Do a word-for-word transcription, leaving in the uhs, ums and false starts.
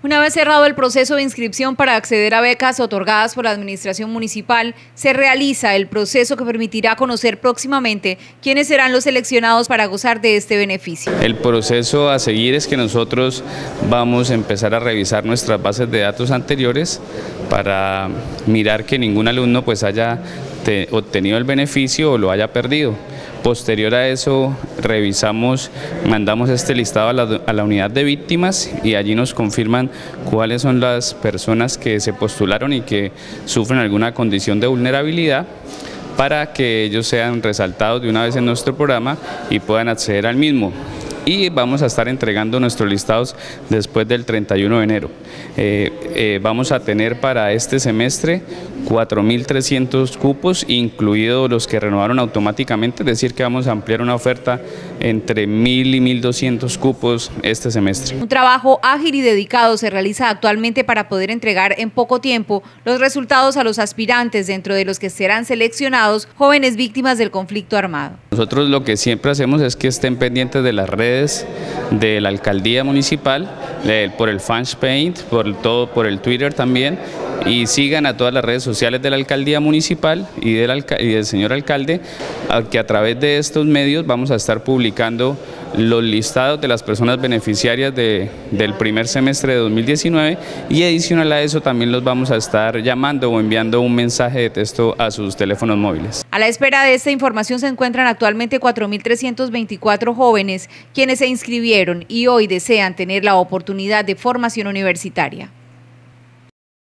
Una vez cerrado el proceso de inscripción para acceder a becas otorgadas por la Administración Municipal, se realiza el proceso que permitirá conocer próximamente quiénes serán los seleccionados para gozar de este beneficio. El proceso a seguir es que nosotros vamos a empezar a revisar nuestras bases de datos anteriores para mirar que ningún alumno pues haya obtenido el beneficio o lo haya perdido. Posterior a eso revisamos, mandamos este listado a la, a la unidad de víctimas y allí nos confirman cuáles son las personas que se postularon y que sufren alguna condición de vulnerabilidad para que ellos sean resaltados de una vez en nuestro programa y puedan acceder al mismo. Y vamos a estar entregando nuestros listados después del treinta y uno de enero. Eh, eh, vamos a tener para este semestre cuatro mil trescientos cupos, incluidos los que renovaron automáticamente, es decir que vamos a ampliar una oferta entre mil y mil doscientos cupos este semestre. Un trabajo ágil y dedicado se realiza actualmente para poder entregar en poco tiempo los resultados a los aspirantes, dentro de los que serán seleccionados jóvenes víctimas del conflicto armado. Nosotros lo que siempre hacemos es que estén pendientes de las redes de la alcaldía municipal, por el fanpage, por todo, por el Twitter también, y sigan a todas las redes sociales de la alcaldía municipal y del, alca y del señor alcalde, a que a través de estos medios vamos a estar publicando los listados de las personas beneficiarias de, del primer semestre de dos mil diecinueve, y adicional a eso también los vamos a estar llamando o enviando un mensaje de texto a sus teléfonos móviles. A la espera de esta información se encuentran actualmente cuatro mil trescientos veinticuatro jóvenes quienes se inscribieron y hoy desean tener la oportunidad de formación universitaria.